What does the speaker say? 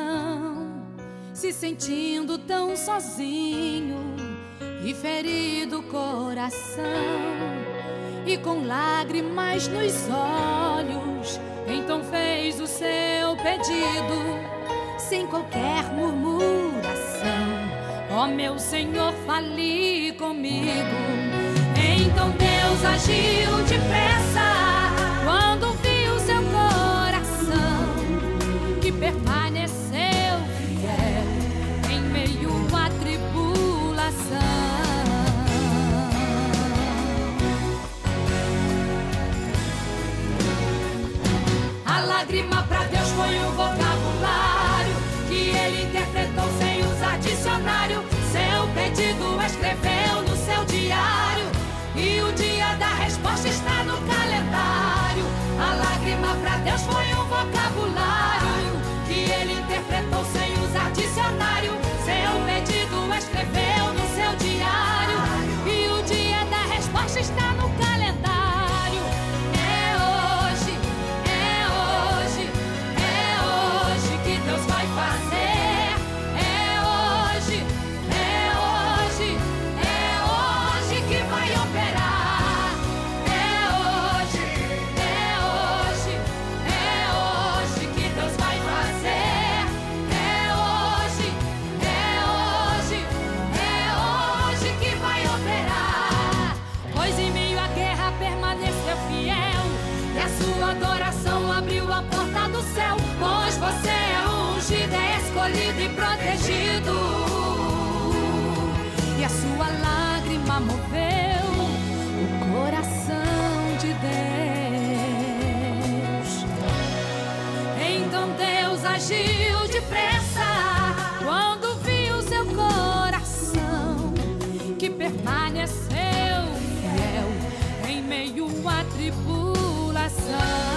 solidão, se sentindo tão sozinho e ferido o coração, e com lágrimas nos olhos, então fez o seu pedido, sem qualquer murmuração. Ó meu Senhor, fale comigo. Então Deus agiu depressa quando viu seu coração, que permaneceu fiel em meio à tribulação. A lágrima para Deus foi um vocabulário que ele interpretou sem usar dicionário. Seu pedido escreveu no seu diário, e o dia da resposta está no calendário. A lágrima para Deus foi um vocabulário que ele interpretou sem usar dicionário. Seu pedido escreveu no seu diário, e o dia da resposta está no calendário. É hoje, é hoje, é hoje que Deus vai fazer. É hoje, é hoje, é hoje que vai operar. É hoje, é hoje, é hoje que Deus vai fazer. É hoje, é hoje, é hoje que vai operar. Pois em meio à guerra permaneceu fiel, e a sua adoração abriu a porta do céu. Pois você é ungido, é escolhido e protegido, e a sua lágrima moveu o coração de Deus. Então Deus agiu depressa quando viu seu coração, que permaneceu fiel em meio à tribulação.